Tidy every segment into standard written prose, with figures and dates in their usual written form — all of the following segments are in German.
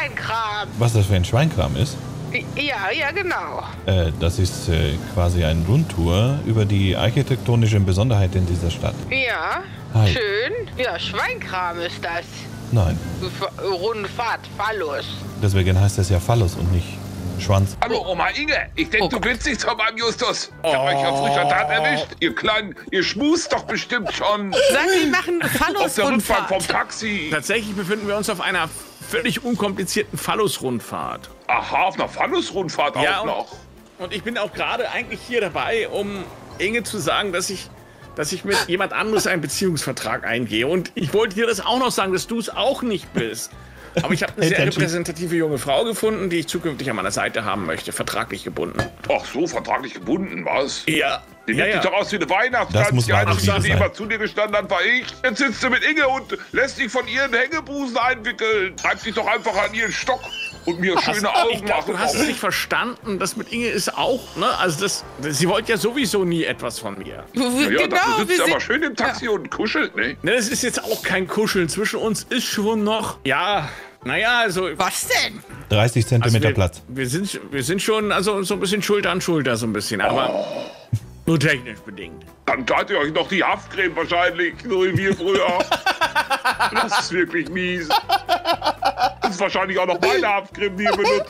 Schweinkram. Was das für ein Schweinkram ist? Ja, genau. Das ist quasi eine Rundtour über die architektonischen Besonderheiten dieser Stadt. Ja, Hi. schön. Ja, Schweinkram ist das. Nein, Rundfahrt, Phallus. deswegen heißt das ja Phallus und nicht Schwanz. Hallo Oma Inge, ich denke, du willst nichts von meinem Justus. Ich hab euch auf frischer Tat erwischt. Ihr Kleinen, ihr schmust doch bestimmt schon Sag, wir machen eine auf der Rundfahrt vom Phallus-Rundfahrt. Taxi. Tatsächlich befinden wir uns auf einer völlig unkomplizierten Phallus-Rundfahrt. Aha, auf einer Phallus-Rundfahrt Ja, auch noch. Und ich bin auch gerade eigentlich hier dabei, um Inge zu sagen, dass ich mit jemand anderes einen Beziehungsvertrag eingehe. Und ich wollte dir das auch noch sagen, dass du es auch nicht bist. Aber ich habe eine sehr repräsentative junge Frau gefunden, die ich zukünftig an meiner Seite haben möchte, vertraglich gebunden. Ach so, vertraglich gebunden, was? Ja. Die nimmt dich doch aus wie eine Das muss Weihnachtsgans. Die einzige, Weihnachtsliebe die sein. immer zu dir gestanden hat, war ich. Jetzt sitzt du mit Inge und lässt dich von ihren Hängebusen einwickeln. Treib dich doch einfach an ihren Stock und mir schöne Augen Ich glaube, machen. du hast es nicht verstanden. Das mit Inge ist auch, ne? Also sie wollte ja sowieso nie etwas von mir. Ja, Genau, dafür sitzt wir du aber sind... schön im Taxi und kuschelt, ne? Ne, das ist jetzt auch kein Kuscheln. Zwischen uns ist schon noch, ja, naja, also... Was denn? 30 Zentimeter wir, Platz. Wir sind schon, also so ein bisschen Schulter an Schulter, so ein bisschen, aber nur technisch bedingt. Dann tat ihr euch noch die Haftcreme wahrscheinlich, so wie wir früher. Das ist wirklich mies. Das ist wahrscheinlich auch noch meine Haftcreme, die ihr benutzt.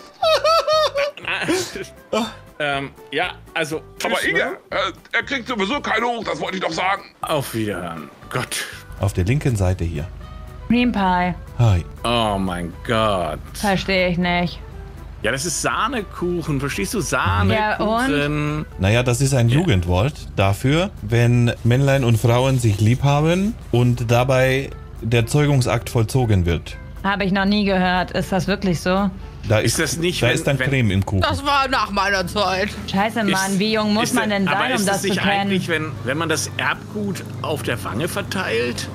Ja, also... Aber tschüss, Inge, ne? er kriegt sowieso keine hoch, das wollte ich doch sagen. Auf Wiederhören. Gott. Auf der linken Seite hier. Cream Pie. Hi. Oh mein Gott. Verstehe ich nicht. Ja, das ist Sahnekuchen, verstehst du? Sahnekuchen. Ja, Naja, das ist ein Jugendwort dafür, wenn Männlein und Frauen sich lieb haben und dabei der Zeugungsakt vollzogen wird. Habe ich noch nie gehört. Ist das wirklich so? Da Ist das nicht, da wenn- ist dann wenn- Creme im Kuchen. Das war nach meiner Zeit. Scheiße, Mann, wie jung muss man denn sein, um das zu nicht kennen? eigentlich, wenn man das Erbgut auf der Wange verteilt?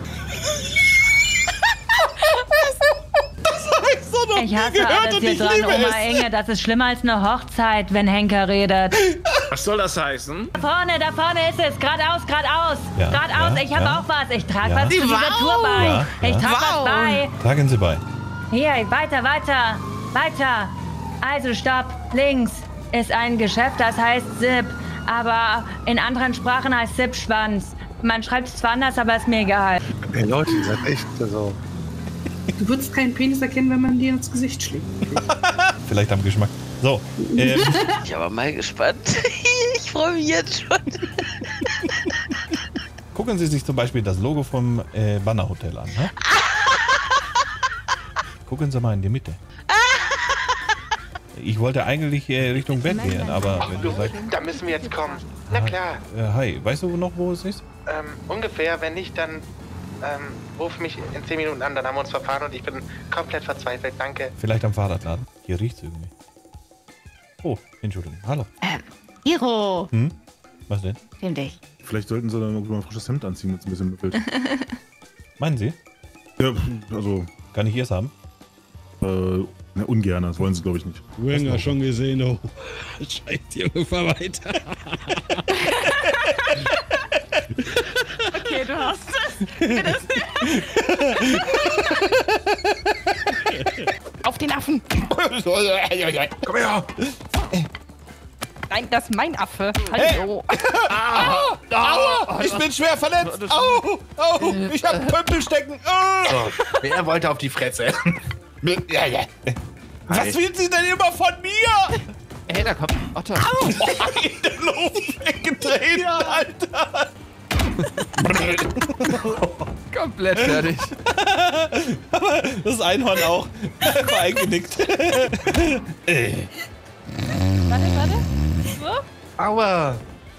Ich hasse alles hier dran, Oma Inge. Das ist schlimmer als eine Hochzeit, wenn Henker redet. Was soll das heißen? Da vorne ist es. Geradeaus, geradeaus. Ja, Geradeaus. ja, Ich habe ja. auch was. Ich trage Ja. was zu dieser Wow. Tour bei. Ja, Ich ja. trage Wow. was bei. Tragen Sie bei. Hier, weiter. Also, stopp. Links ist ein Geschäft, das heißt Zip. Aber in anderen Sprachen heißt Zip-Schwanz. Man schreibt es zwar anders, aber ist mir egal. Ey Leute, ihr seid echt so. Du würdest keinen Penis erkennen, wenn man dir ins Gesicht schlägt. Vielleicht am Geschmack. So, Ich bin aber mal gespannt. Ich freue mich jetzt schon. gucken Sie sich zum Beispiel das Logo vom Banner Hotel an. Ne? Gucken Sie mal in die Mitte. Ich wollte eigentlich Richtung Bett gehen, aber wenn du sagst, Da müssen wir jetzt kommen. Na klar. hi, weißt du noch, wo es ist? Ungefähr. Wenn nicht, dann ruf mich in 10 Minuten an. Dann haben wir uns verfahren und ich bin komplett verzweifelt. Danke. Vielleicht am Fahrradladen. Hier riecht's irgendwie. Oh, Entschuldigung. Hallo. Iro, Was denn? film dich. Vielleicht sollten sie dann mal ein frisches Hemd anziehen, wenn es ein bisschen müffelt. Meinen Sie? Ja, also, Kann ich es haben? na, ungern, das wollen sie, glaube ich, nicht. Du hast ja schon gesehen, oh. Scheiße, Junge, fahr weiter. Okay, du hast es. Auf den Affen. Komm her! Nein, das ist mein Affe. Hallo. Aua! Ich bin schwer verletzt! Au! Au! Ich hab Pömpel stecken! Au! Wer wollte auf die Fresse? Ja, ja. Was will sie denn immer von mir? Hey, da kommt Otto. In der Luft weggetreten, Alter! Komplett fertig. Aber das Einhorn auch. War eingenickt. Warte. So. Aua.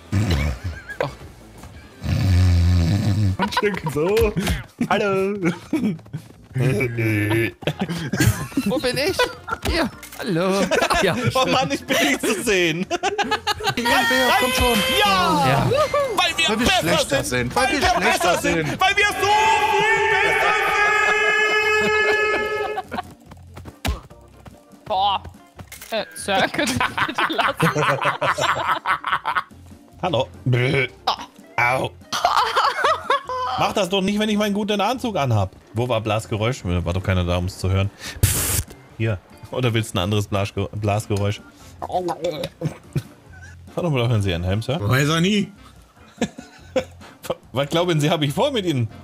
Und so. Hallo. Wo bin ich? Hier. Hallo. Ja. Oh Mann, ich bin nicht zu sehen. Ja, komm schon. Ja! Ja. Weil wir Weil wir besser schlechter sind. Weil wir schlechter sind. Weil wir so viel besser sind! Boah. Sir, könnt ihr bitte lassen? Hallo. Au. Mach das doch nicht, wenn ich meinen guten Anzug anhab. Wo war Blasgeräusch? War doch keiner da, um es zu hören. Pfft. Hier. Oder willst du ein anderes Blasgeräusch? Warum brauchen Sie einen Helm, Sir? Weiß er nie. Was glauben Sie, habe ich vor mit Ihnen?